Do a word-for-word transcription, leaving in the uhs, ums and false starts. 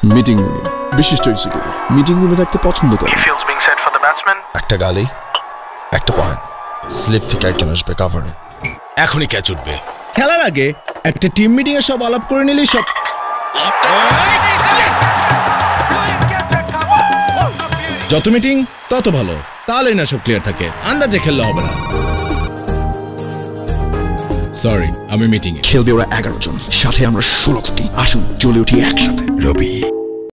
Meeting রুমে বিশিষ্ট executive meeting রুমে থাকতে পছন্দ করে। একটা গালি, একটা পয়েন্ট, স্লিপ থেকে একজন আসবে কাভারে। এখনই ক্যাচ উঠবে। খেলার আগে একটা টিম মিটিং এ সব আলাপ করে নিলেই সব। যত মিটিং তত ভালো, তাহলেই না সব ক্লিয়ার থাকে। আন্দাজে খেললে হবে না। সরি, আমি মিটিং এ। খেলবে ওরা এগারো জন, সাথে আমরা ষোলো কোটি। আসুন চলে উঠি একসাথে। রবি।